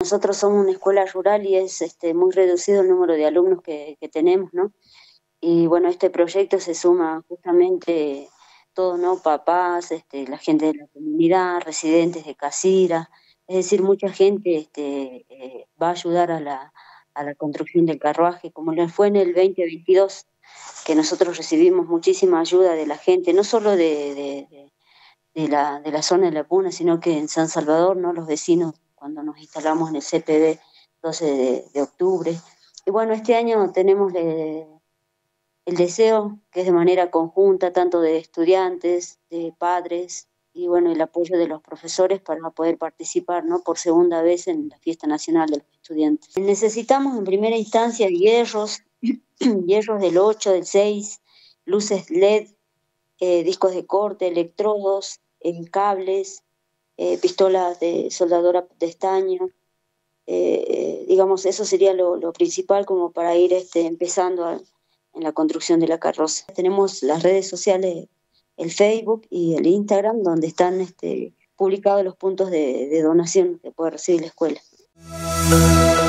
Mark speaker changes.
Speaker 1: Nosotros somos una escuela rural y es muy reducido el número de alumnos que tenemos, ¿no? Y bueno, este proyecto se suma justamente todos, ¿no? Papás, la gente de la comunidad, residentes de Casira, es decir, mucha gente va a ayudar a la construcción del carruaje, como le fue en el 2022, que nosotros recibimos muchísima ayuda de la gente, no solo de la zona de La Puna, sino que en San Salvador, ¿no? Los vecinos, cuando nos instalamos en el CPB 12 de octubre. Y bueno, este año tenemos el deseo, que es de manera conjunta, tanto de estudiantes, de padres, y bueno, el apoyo de los profesores para poder participar, ¿no? Por segunda vez en la Fiesta Nacional de los Estudiantes. Necesitamos en primera instancia hierros, hierros del 8, del 6, luces LED, discos de corte, electrodos, cables, pistolas de soldadora de estaño. Digamos, eso sería lo principal como para ir empezando en la construcción de la carroza. Tenemos las redes sociales, el Facebook y el Instagram, donde están publicados los puntos de donación que puede recibir la escuela.